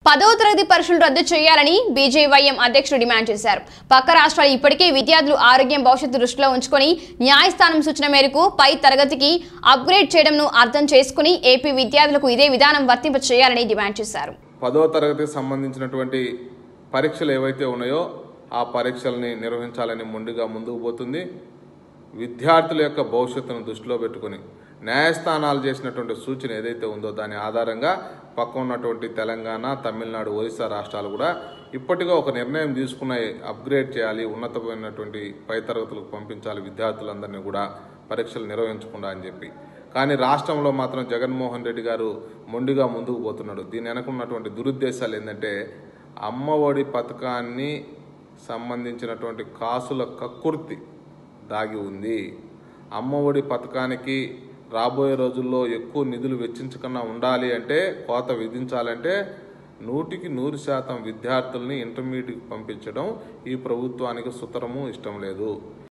10వ తరగతి పరీక్షలు రద్దు చేయాలని బీజేవైఎం అధ్యక్షుడు డిమాండ్ చేశారు. పక్క రాష్ట్రాలు ఇప్పటికే విద్యార్థులు ఆరోగ్యం భవిష్యత్తు దృష్టిలో ఉంచుకొని న్యాయస్థానం సూచన మేరకు పై తరగతికి అప్గ్రేడ్ చేయడంను అర్థం చేసుకుని ఏపీ విద్యార్థులకు ఇదే విధానం వర్తింప చేయాలని డిమాండ్ చేశారు. 10వ తరగతికి సంబంధించినటువంటి పరీక్షలు ఏవైతే ఉన్నాయో ఆ పరీక్షల్ని నిర్వహించాలని ముందుకు పోతుంది. విద్యార్థుల యొక్క భవిష్యత్తును దృష్టిలో పెట్టుకుని న్యాయస్థానాలు చేసినటువంటి సూచన ఏదైతే ఉందో దాని ఆధారంగా పక్క ఉన్నటువంటి తెలంగాణ, తమిళనాడు, ఒరిస్సా రాష్ట్రాలు కూడా ఇప్పటిగా ఒక నిర్ణయం తీసుకున్నాయి. అప్గ్రేడ్ చేయాలి, ఉన్నతమైనటువంటి పై తరగతులకు పంపించాలి విద్యార్థులందరినీ కూడా పరీక్షలు నిర్వహించకుండా అని చెప్పి. కానీ రాష్ట్రంలో మాత్రం జగన్మోహన్ రెడ్డి గారు మొండిగా ముందుకు పోతున్నాడు. దీని వెనకున్నటువంటి దురుద్దేశాలు ఏంటంటే అమ్మఒడి పథకాన్ని సంబంధించినటువంటి కాసుల కక్కుర్తి దాగి ఉంది. అమ్మఒడి పథకానికి రాబోయే రోజుల్లో ఎక్కువ నిధులు వెచ్చించకుండా ఉండాలి అంటే, కోత విధించాలంటే 100% విద్యార్థుల్ని ఇంటర్మీడియట్కి పంపించడం ఈ ప్రభుత్వానికి సుతరము ఇష్టం లేదు.